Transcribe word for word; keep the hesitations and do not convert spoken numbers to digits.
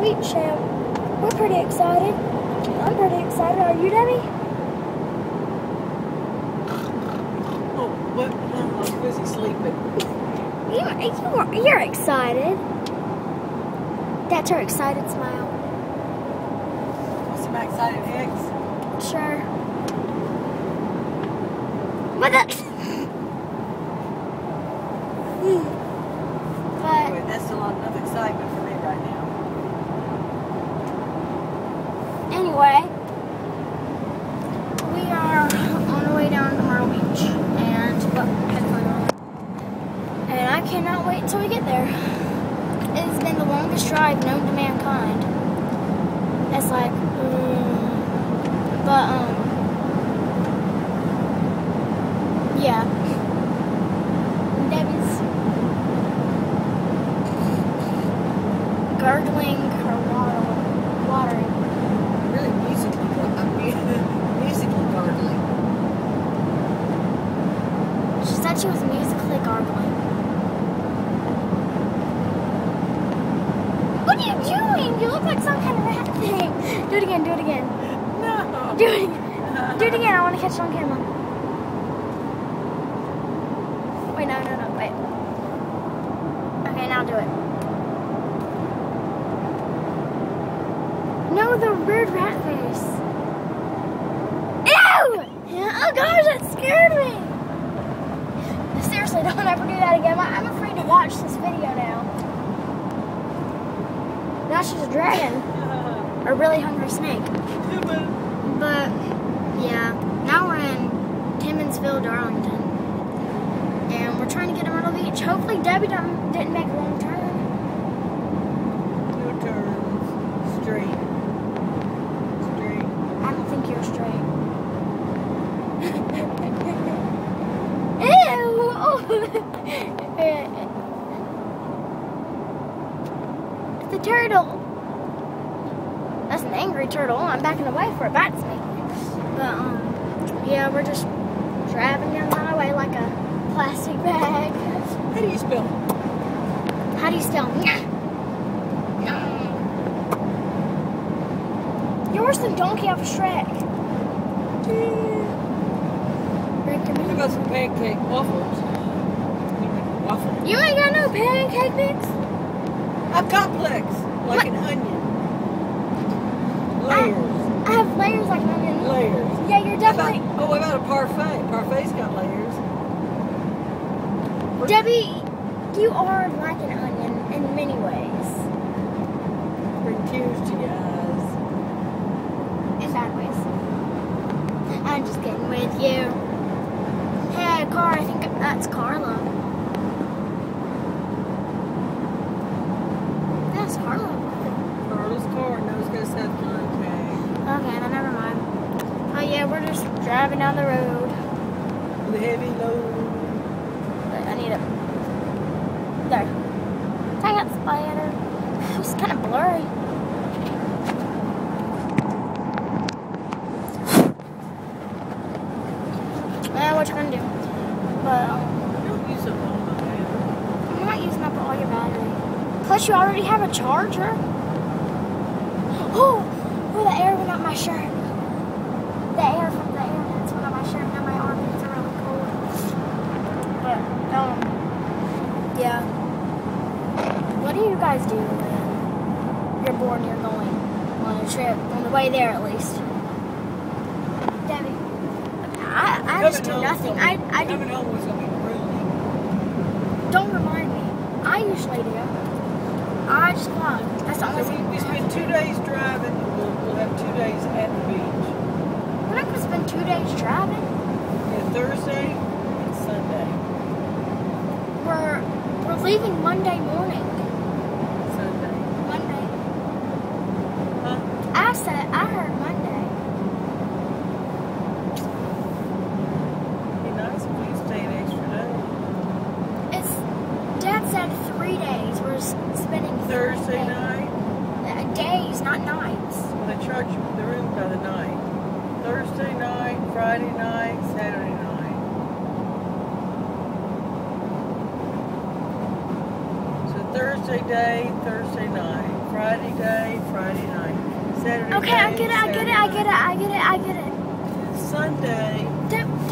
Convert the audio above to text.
beach, and we're pretty excited. I'm pretty excited. Are you, Debbie? Oh, what? No, I was busy sleeping. You, you are, you're excited. That's her excited smile. Want some excited eggs? Sure. But that's... but... Wait, that's still not enough excitement for me right now. Anyway, we are on the way down to Myrtle Beach, and well, and I cannot wait until we get there. It has been the longest drive known to mankind. It's like, mm, but um, yeah. Debbie's gargling her water, watering. Really musically, musically gargling. She said she was musically gargling. What are you doing? You look like some kind of rat thing. Do it again, do it again. No. Do it again. Do it again. I want to catch it on camera. Wait, no, no, no, wait. Okay, now do it. No, the weird rat face. Ew! Oh gosh, that scared me. Seriously, don't ever do that again. I'm afraid to watch this video now. Now she's a dragon. A really hungry snake. But, yeah. Now we're in Timmonsville, Darlington. And we're trying to get to Myrtle Beach. Hopefully Debbie didn't make a wrong turn. No turns. Straight. Straight. I don't think you're straight. Ew! Oh. It's a turtle. That's an angry turtle. I'm backing away for it bites me. But, um, yeah, we're just driving down the highway like a plastic bag. How do you spell? How do you spell? You're worse than Donkey off of Shrek. What about some pancake waffles? Waffles. You ain't got no pancake mix? I'm complex, like What? an onion. Layers. I have layers like an onion. Layers. Yeah, you're definitely... About, oh, what about a parfait? Parfait's got layers. Debbie, you are like an onion in many ways. Bring tears to your eyes. In bad ways. I'm just kidding with you. Hey, car, I think that's Carla. That's Carla. Carla's car knows go South Carolina. Okay, then never mind. Oh yeah, we're just driving down the road. The heavy load. I need it. There. Dang it, spider. It's kind of blurry. Eh, what you gonna do? But um, Don't use up all my battery. I'm not using up all your battery. Plus, you already have a charger. Oh, oh, the air went up my shirt. The air from the air vents went up my shirt. Now my armpits are really cold. But um, yeah. What do you guys do when you're bored and you're going on a trip? On the way there, at least. Debbie, I I just do nothing. I I do. Coming home was gonna be grueling. Don't remind me. I usually do. I just vlog. That's the only So we, thing. we spend two days driving. We'll, we'll have two days at the beach. We're not gonna spend two days driving. Yeah, Thursday and Sunday. We're we're leaving Monday morning. Sunday. Monday. Huh? I said I heard Monday. It'd be nice if we stay an extra day. It's Dad said three days. We're s- spending Thursday days. night. Uh, days, not nights. Well, they charge you the room by the night. Thursday night, Friday night, Saturday night. So Thursday day, Thursday night. Friday day, Friday night. Saturday Okay, I night, get it, I get it, I get it, I get it, I get it. Sunday. Don't,